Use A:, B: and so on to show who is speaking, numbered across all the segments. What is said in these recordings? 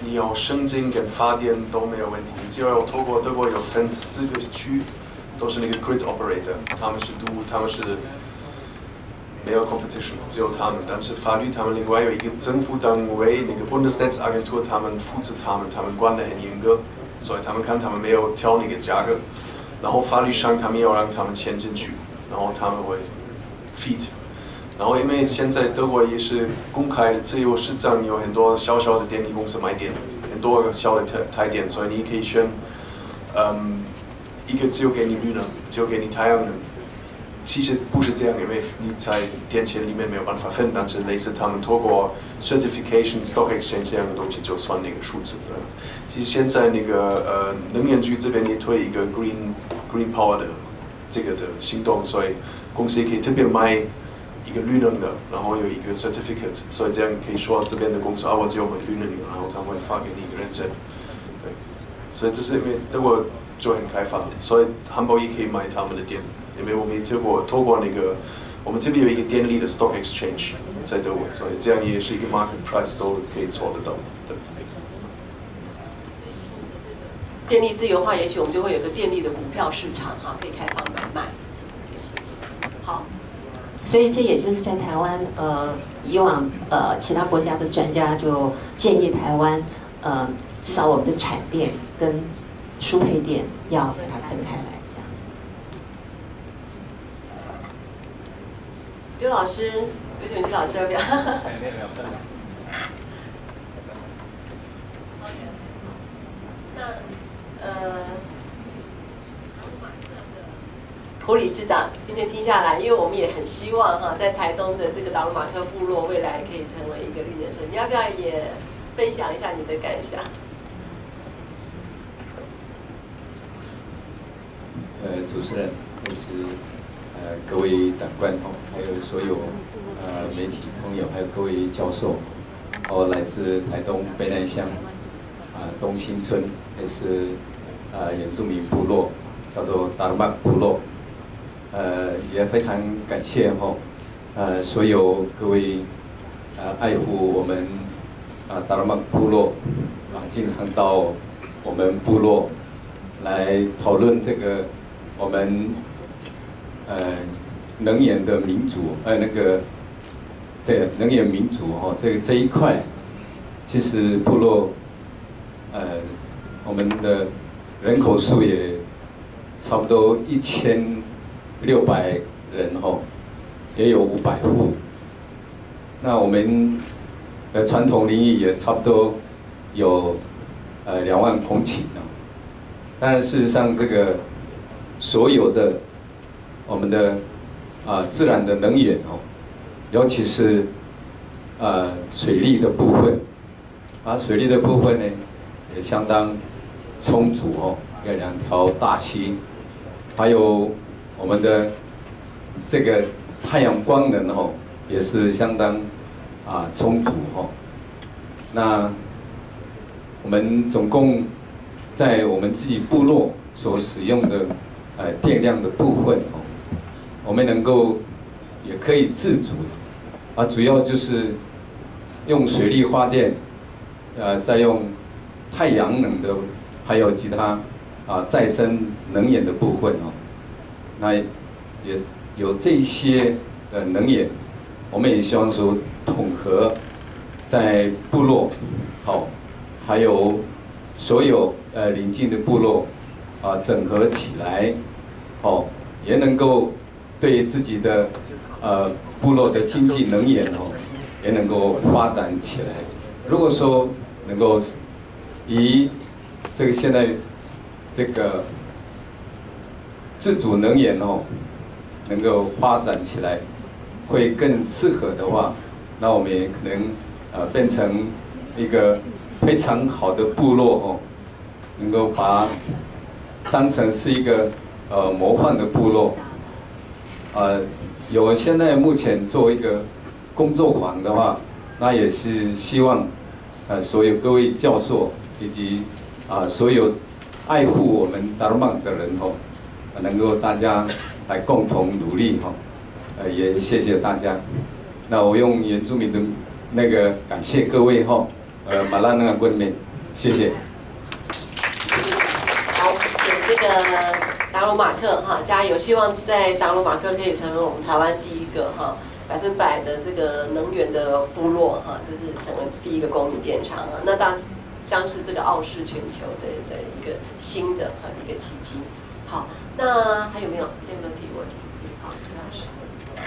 A: 你有生津跟发电都没有问题。你只要有透过德国有分4个区，都是那个 grid operator， 他们是没有 competition， 只有他们。但是法律他们另外有一个政府单位，那个 Bundesnetzagentur， 他们负责他们管得很严格，所以他们看他们没有调那个价格，然后法律上他们要让他们签进去，然后他们会 feed。然后因为现在德国也是公开的自由市场，有很多小小的电力公司卖电，很多个小的台电，所以你可以选，一个只有给你绿能，只有给你太阳能。其实不是这样，因为你在电钱里面没有办法分，但是类似他们透过 certification、stock exchange 这样的东西就算那个数字。其实现在那个能源局这边也推一个 green power 的这个的行动，所以公司也可以特别卖一个绿能的，然后有一个 certificate， 所以这样可以说这边的公司我只有买绿能的，然后他们会发给你一个认证。对，所以这是因为德国就很开放，所以汉堡也可以买他们的电，因为我们也透过那个我们这边有一个电力的 stock exchange 在德国，所以这样也是一个 market price 都可以做得到。对。
B: 电力自由化，也许我们就会有个电力的股票市场哈，可以开放买卖。好。
C: 所以这也就是在台湾，以往其他国家的专家就建议台湾，至少我们的产电跟输配电要给它分开来，这样子。
B: 刘老师，刘选老师要不要？胡理事长今天听下来，因为我们也很希望哈，在台东的这个达鲁马克部落未来可以成为一个绿能城，你要不要也分享一下你的感想？
D: 主持人，或是各位长官哦，还有所有媒体朋友，还有各位教授，来自台东北南乡东兴村，也是原住民部落，叫做达鲁马部落。也非常感谢所有各位爱护我们达鲁马部落经常到我们部落来讨论这个我们能源的民主对能源民主这一块，其实部落我们的人口数也差不多1600人也有500户。那我们的传统林域也差不多有2万公顷当然，事实上这个所有的我们的自然的能源尤其是水利的部分，水利的部分呢也相当充足有2条大溪，还有我们的这个太阳光能也是相当充足那我们总共在我们自己部落所使用的电量的部分我们能够也可以自主主要就是用水力发电，再用太阳能的，还有其他再生能源的部分那也有这些的能源，我们也希望说统合在部落还有所有邻近的部落整合起来也能够对自己的部落的经济能源也能够发展起来。如果说能够以这个现在这个自主能源能够发展起来，会更适合的话，那我们也可能变成一个非常好的部落能够把它当成是一个模范的部落。有现在目前做一个工作坊的话，那也是希望所有各位教授以及所有爱护我们达鲁曼的人能够大家来共同努力也谢谢大家。那我用原住民的那个感谢各位马拉那个棍面。 谢谢。
B: 好，给这个达鲁马克哈加油，希望在达鲁马克可以成为我们台湾第一个哈100%的这个能源的部落哈，就是成为第一个公民电厂啊。那将是这个傲视全球的一个新的一个奇迹。好，那还有没有提问？好，李老师。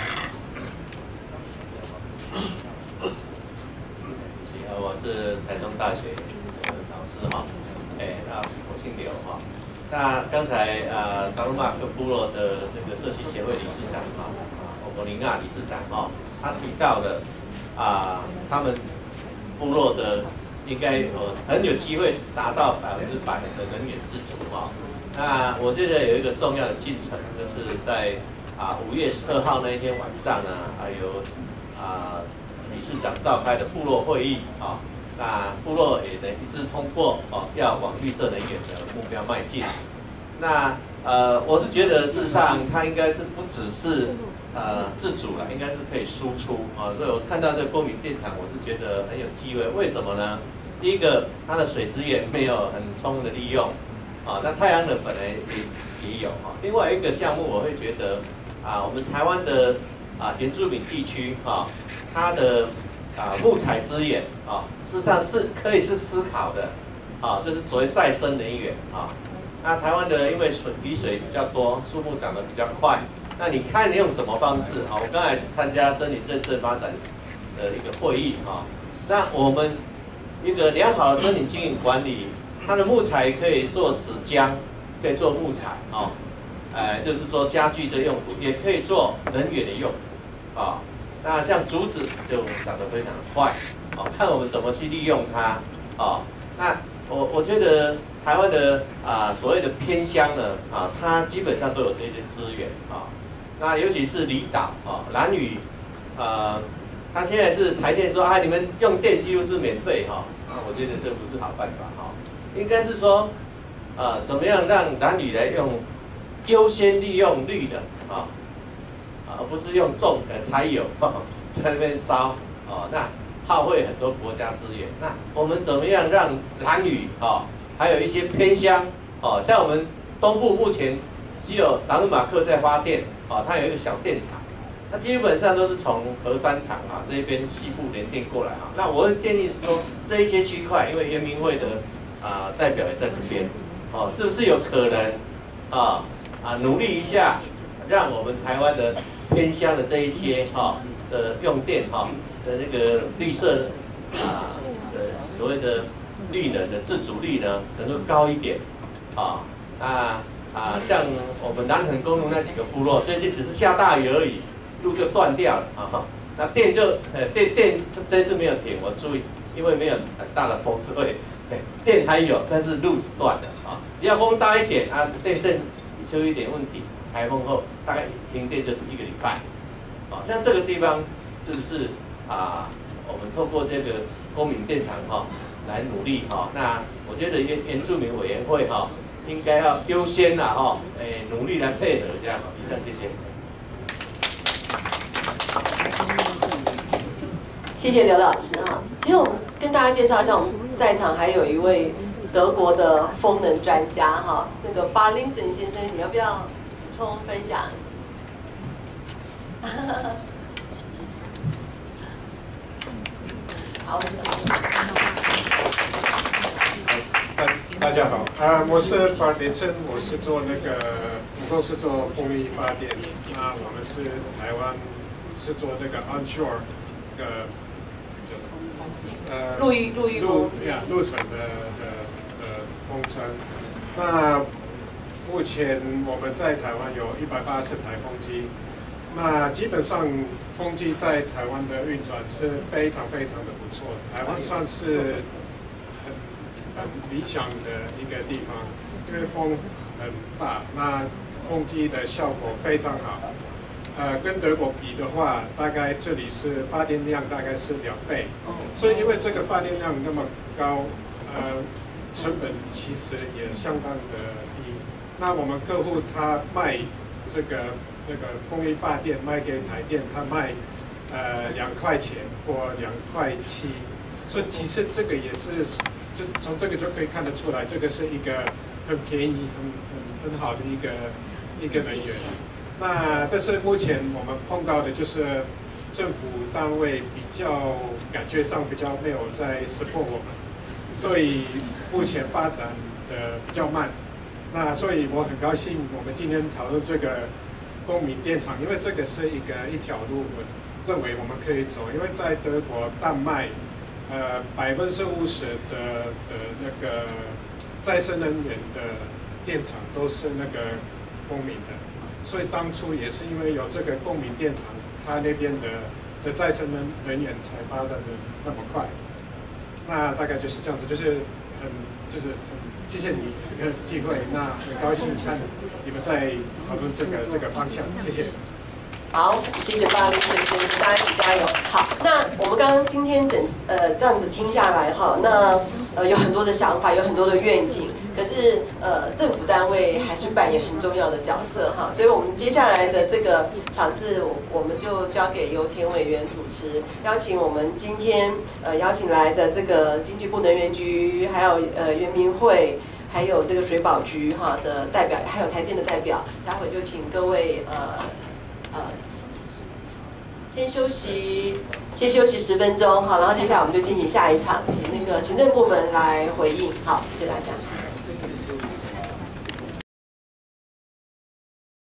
E: 我是台中大学的老师哈，那我姓刘哈。那刚才达鲁马克部落的这个社区协会理事长哈，欧林亚理事长哈，他提到的他们部落的应该很有机会达到100%的能源自主哈。那我觉得有一个重要的进程，就是在5月12号那一天晚上呢，还有理事长召开的部落会议啊，那部落也一致通过要往绿色能源的目标迈进。那我是觉得事实上它应该是不只是自主了，应该是可以输出啊。所以我看到这个公民电厂，我是觉得很有机会。为什么呢？第一个，它的水资源没有很充分的利用啊，那太阳能本来也有啊。另外一个项目，我会觉得我们台湾的原住民地区它的木材资源事实上是可以是思考的就是所谓再生能源那台湾的因为雨水比较多，树木长得比较快，那你看你用什么方式我刚才参加森林认证发展的一个会议那我们一个良好的森林经营管理，它的木材可以做纸浆，可以做木材就是说家具的用途，也可以做能源的用途那像竹子就长得非常快看我们怎么去利用它那我觉得台湾的所谓的偏乡呢它基本上都有这些资源那尤其是离岛兰屿它现在是台电说你们用电几乎是免费那我觉得这不是好办法应该是说怎么样让兰屿来用优先利用绿的而不是用重柴油在那边烧那耗费很多国家资源。那我们怎么样让兰屿还有一些偏乡像我们东部目前只有达鲁马克在发电它有一个小电厂，那基本上都是从核三厂这边西部联电过来那我会建议说这一些区块，因为原民会的代表也在这边是不是有可能努力一下，让我们台湾的偏乡的这一些的用电的那个绿色的所谓的绿能的自主率呢能够高一点像我们南横公路那几个部落，最近只是下大雨而已，路就断掉了那电这次没有停，我注意，因为没有很大的风，所以电还有，但是路是断的只要风大一点电线出一点问题，台风后大概停电就是1个礼拜像这个地方是不是我们透过这个公民电厂来努力那我觉得原住民委员会应该要优先努力来配合这样以上谢谢。
B: 谢谢刘老师其实我们跟大家介绍一下，我们在场还有一位德国的风能专家那个巴林森先生，你要不要补充分享？好，
F: 大家好我是巴林森，我是做我公司做风力发电我们是台湾是做onshore
B: 陆域风机
F: 陆层的风车。那目前我们在台湾有180台风机，那基本上风机在台湾的运转是非常非常的不错，台湾算是很理想的一个地方，因为风很大，那风机的效果非常好。跟德国比的话，大概这里是发电量大概是2倍，所以因为这个发电量那么高，成本其实也相当的低。那我们客户他卖风力发电卖给台电，他卖2块钱或2.7块，所以其实这个也是就从这个就可以看得出来，这个是一个很便宜、很好的一个能源。那但是目前我们碰到的就是政府单位比较感觉上比较没有在 support 我们，所以目前发展的比较慢。那所以我很高兴我们今天讨论这个公民电厂，因为这个是一条路，我认为我们可以走，因为在德国、丹麦，50%的那个再生能源的电厂都是那个公民的，所以当初也是因为有这个公民电厂，它那边的再生能源才发展的那么快。那大概就是这样子，就是很谢谢你这个机会，那很高兴看你们在讨论这个方向，谢谢。
B: 好，谢谢巴黎先生，大家一起加油。好，那我们刚刚今天这样子听下来哈，那有很多的想法，有很多的愿景，可是政府单位还是扮演很重要的角色哈，所以我们接下来的这个场次，我们就交给由田委员主持，邀请我们今天邀请来的这个经济部能源局，还有原民会。还有这个水保局哈的代表，还有台电的代表，待会就请各位先休息10分钟哈，然后接下来我们就进行下一场，请那个行政部门来回应。好，谢谢大家。